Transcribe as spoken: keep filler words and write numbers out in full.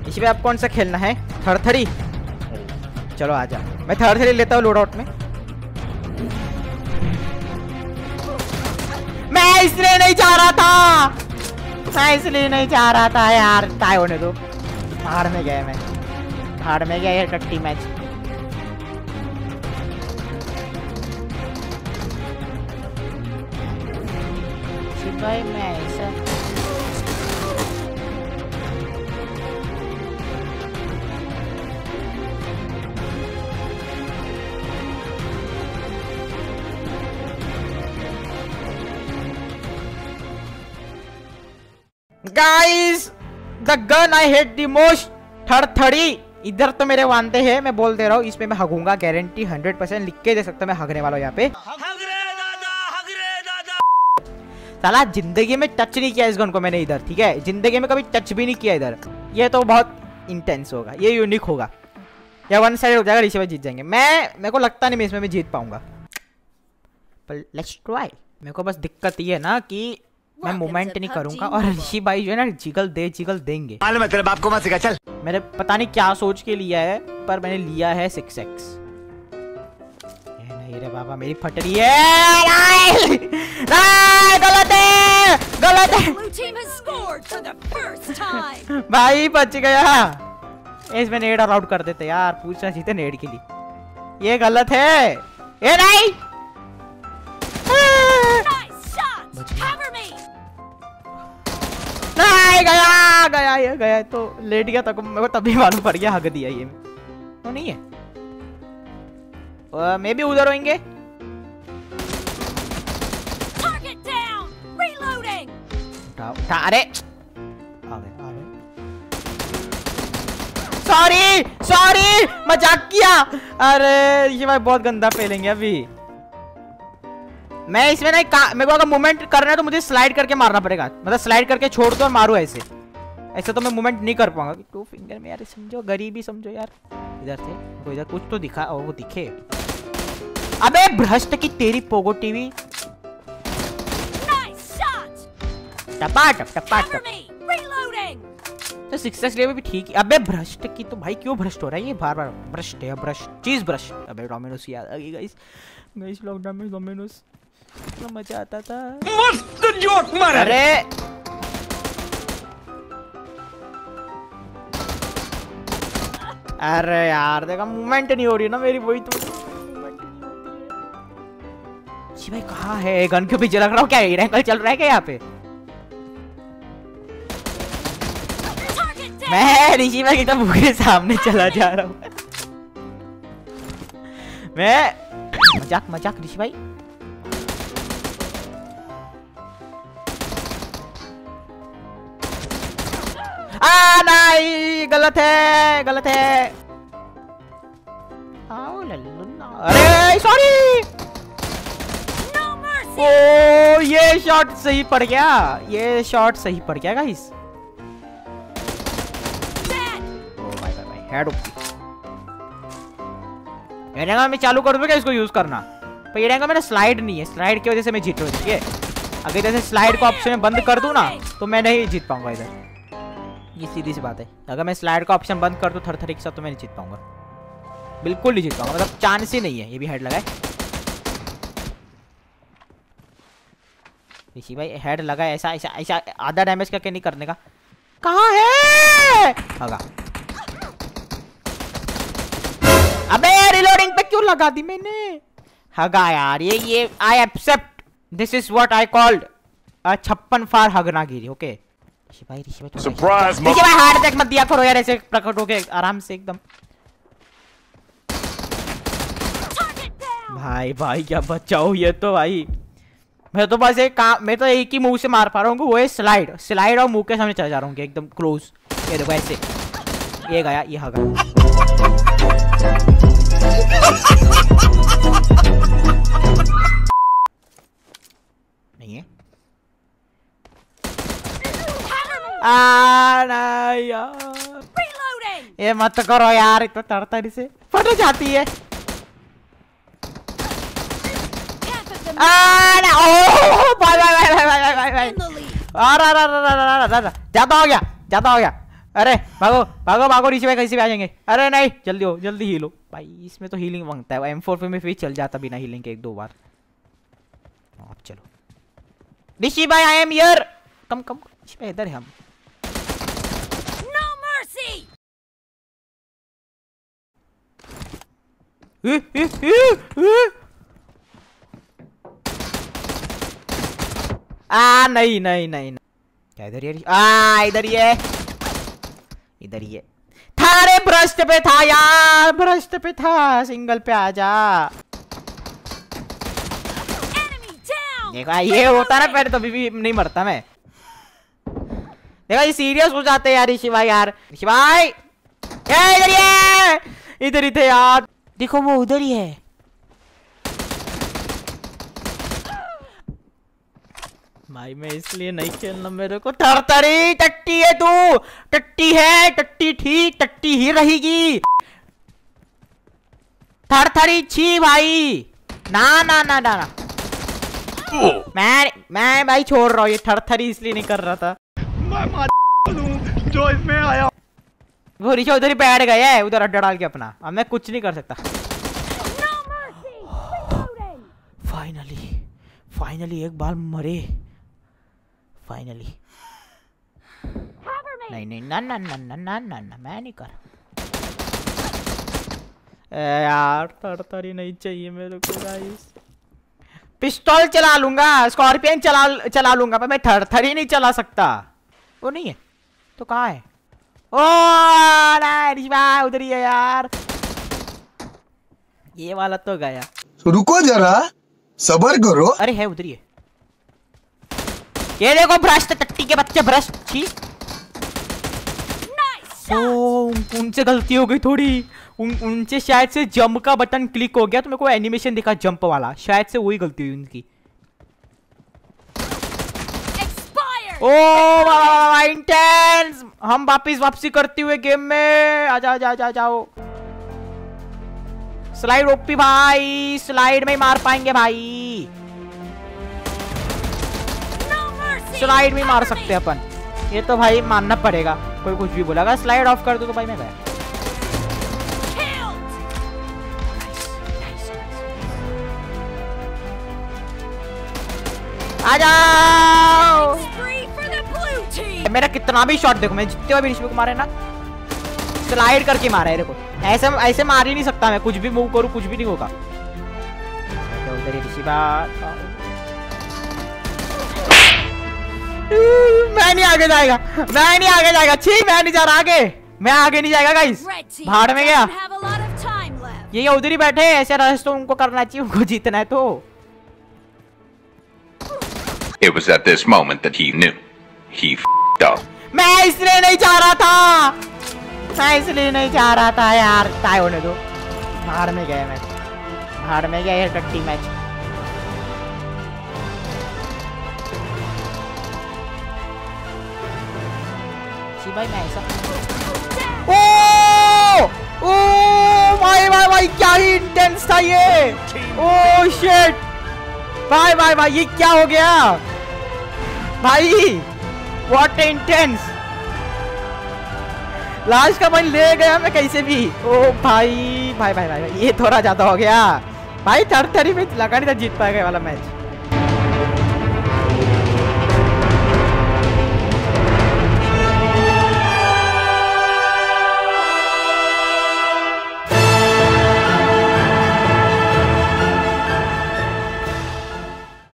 इसी पे आप कौन सा खेलना है? थरथरी? चलो आजा, मैं थरथरी लेता हूँ लोड आउट में। मैं इसलिए नहीं जा रहा था, मैं इसलिए नहीं जा रहा था यार। टाई होने दो। हार में गया मैं, हार में गया ये टट्टी मैच। भाई मैं ऐसा guys, the gun I hate the most, थरथरी। इधर तो मेरे वांदे हैं, मैं बोल दे रहा हूँ, इसमें मैं हगूंगा गारंटी हंड्रेड परसेंट। लिख के दे सकता मैं हगने वाला हूँ यहाँ पे। साला जिंदगी में टच नहीं किया इस गन को मैंने इधर, ठीक है? जिंदगी में कभी टच भी नहीं किया इधर। ये तो बहुत इंटेंस होगा, ये यूनिक होगा, या वन साइड हो जाएगा, ऋषि भाई जीत जाएंगे। मैं मेरे को लगता नहीं मैं इसमें मैं जीत पाऊंगा, पर लेट्स ट्राई। मेरे को बस दिक्कत ये है ना कि मैं मूवमेंट नहीं करूंगा और ऋषि भाई जो है ना जिगल दे जिगल देंगे। मैं तेरे बाप को मत सिखा, चल। मैंने पता नहीं क्या सोच के लिया है, पर मैंने लिया है सिक्स एक्स। नहीं रे बाबा, मेरी फट रही है। नहीं, नहीं, गलत है, गलत है। भाई बच गया। इसमें नेड आउट कर देते यार, पूछना चाहिए नेड के लिए। ये गलत है, ये नहीं। नहीं गया, गया ये गया तो लेट गया, तब मेरे को तभी मालूम पड़ गया हग दिया ये तो नहीं है। मे भी उधर होंगे। अरे सॉरी सॉरी, मजाक किया। अरे ये भाई बहुत गंदा फेलेंगे अभी। मैं इसमें नहीं, मेरे को अगर मूवमेंट करना है तो मुझे स्लाइड करके मारना पड़ेगा, मतलब स्लाइड करके छोड़ दो और मारो ऐसे। ऐसे तो मैं मूवमेंट नहीं कर पाऊंगा। टू फिंगर में यार, समझो गरीबी समझो यार। इधर से कोई इधर कुछ तो दिखा, वो दिखे। अबे भ्रष्ट की तेरी पोगो टीवी। टपा टप टपा टप। तो सिक्स ले भी ठीक है। अबे भ्रष्ट की तो भाई क्यों भ्रष्ट हो रहा है ये बार बार? भ्रष्ट है भ्रष्ट, चीज भ्रष्ट। अबे डोमिनोस याद आ गई गाइस, गाइस लॉकडाउन में डोमिनोस इतना मजा आता था। मस्त जोक मारा। अरे अरे यार देखा, मूवमेंट नहीं हो रही ना मेरी, वही तो मूवमेंट नहीं होती है। भाई कहाँ है गन के पीछे लग रहा हूँ क्या? रैंकल चल रहा है क्या यहाँ पे? मैं ऋषि भाई एकदम भूखे सामने चला जा रहा हूँ। मैं मजाक मजाक ऋषि भाई। आ नहीं, गलत है गलत है। अरे सॉरी। ओ ये शॉट सही पड़ गया, ये शॉट सही पड़ गया गाइस। हेड एरेंगा मैं चालू कर दूंगा इसको यूज करना, पर एरेंगा मेरा स्लाइड नहीं है, स्लाइड की वजह से मैं जीत रहा हूँ। ठीक है, अगर जैसे स्लाइड को ऑप्शन में बंद कर दूं ना तो मैं नहीं जीत पाऊंगा इधर। ये सीधी सी बात है, अगर मैं स्लाइड का ऑप्शन बंद कर दूं थरथरी के साथ तो मैं नहीं जीत पाऊंगा, बिल्कुल नहीं जीत पाऊंगा, मतलब चांस ही नहीं है। ये भी हेड लगाए ऋषि भाई, हेड लगा ऐसा ऐसा ऐसा आधा डैमेज करके नहीं करने का। कहाँ है? लगा। अबे रिलोडिंग पे क्यों लगा दी मैंने? हगा यार, ये ये I accept, this is what I called a छप्पन फार हगनागिरी। ओके ऋषि भाई, ऋषि भाई सरप्राइज, ऋषि भाई हार्ट अटैक मत दिया करो यार, ऐसे प्रकट होके आराम से एकदम। भाई भाई क्या बचाओ, ये तो भाई मैं तो बस एक काम, मैं तो एक ही मुंह से मार पा रहा हूँ, वो है स्लाइड स्लाइड और मुंह के सामने चला जा रहा हूँ एकदम क्लोज। ये देखो ऐसे, ये गया, ये हगा। नहीं है आ नहीं यार, ये मत करो यार, इतना तरतरी से फट जाती है। ज्यादा हो गया ज्यादा हो गया। अरे भागो भागो भागो, ऋषि भाई कैसे भी आ जाएंगे। अरे नहीं, जल्दी हो, जल्दी हील हो भाई। इसमें तो हीलिंग मांगता है, एम फोर पे में फिर चल जाता बिना हीलिंग के एक दो बार। अब चलो ऋषि भाई, आई एम हियर। कम कम ऋषि भाई, इधर है हम। No mercy. आ नहीं नहीं नहीं क्या इधर ही? आ इधर ही है, इधर ही है। थारे भ्रष्ट पे था यार, भ्रष्ट पे था, सिंगल पे आजा। देखा ये होता ना पहले, तो अभी भी नहीं मरता मैं। देखा ये सीरियस हो जाते यार ऋषि भाई यार। ऋषि भाई इधर ही है, इधर ही थे यार। देखो वो उधर ही है। भाई मैं इसलिए नहीं खेलना, मेरे को थरथरी। टट्टी है तू, टट्टी है, टट्टी ठीक, टट्टी ही रहेगी। थरथरी छी भाई, ना ना ना ना, ना। मैं मैं भाई छोड़ रहा हूँ ये थरथरी, इसलिए नहीं कर रहा था मैं मार जो इसमें आया। वो ऋषि उधर ही बैठ गया है, उधर अड्डा डाल के अपना। अब मैं कुछ नहीं कर सकता। फाइनली फाइनली एक बार मरे, फाइनली। नहीं नहीं ना ना ना ना ना ना ना, मैं नहीं कर। ए यार थरथरी नहीं चाहिए मेरे को गाइस। पिस्तौल चला लूंगा, स्कॉर्पियन चला चला लूंगा, पर मैं थरथरी नहीं चला सकता। वो नहीं है तो कहाँ है? ओ नहीं, उधर ही है यार। ये वाला तो गया। रुको जरा, सबर करो। अरे है, उधर ही है। ये देखो भ्रष्ट, टट्टी के बच्चे भ्रष्ट। ठीक, ओ उनसे गलती हो गई थोड़ी। उन उनसे शायद से जंप का बटन क्लिक हो गया, तो मेरे को एनिमेशन दिखा जंप वाला, शायद से वही गलती हुई उनकी। ओ वाह इंटेंस। हम वापिस वापसी करते हुए गेम में। आजा आजा आजा जाओ। स्लाइड ओपी भाई, स्लाइड में ही मार पाएंगे भाई, स्लाइड में मार सकते हैं अपन। ये तो भाई मानना पड़ेगा, कोई कुछ भी बोला। स्लाइड ऑफ कर दो तो भाई मैं गया। आ जाओ। मेरा कितना भी शॉट देखो, मैं जितने भी ऋषि को मारे ना, स्लाइड करके मारा है। देखो ऐसे ऐसे मार ही नहीं सकता मैं, कुछ भी मूव करूं कुछ भी नहीं होगा। उधर ऋषि मैं नहीं आगे जाएगा, मैं नहीं आगे जाएगा। छी मैं नहीं जा रहा आगे, मैं आगे नहीं जाएगा गाइस। भाड़ में गया। ये उधर ही बैठे, ऐसे रस तो उनको करना चाहिए, उनको जीतना है तो। It was at this moment that he knew he f***ed up. मैं इसलिए नहीं जा रहा था, मैं इसलिए नहीं जा रहा था यार। टाई होने दो। भाड़ में गया मैच, भाड़ में गया ये टट्टी मैच। भाई मैं ऐसा ओ ओ भाई भाई भाई क्या ही इंटेंस था ये। ओ शिट भाई भाई भाई ये क्या हो गया भाई, व्हाट इंटेंस। लास्ट का पॉइंट ले गया मैं कैसे भी। ओ भाई भाई भाई भाई ये थोड़ा ज्यादा हो गया भाई। थरथरी में लगा नहीं था जीत पाएगा वाला मैच।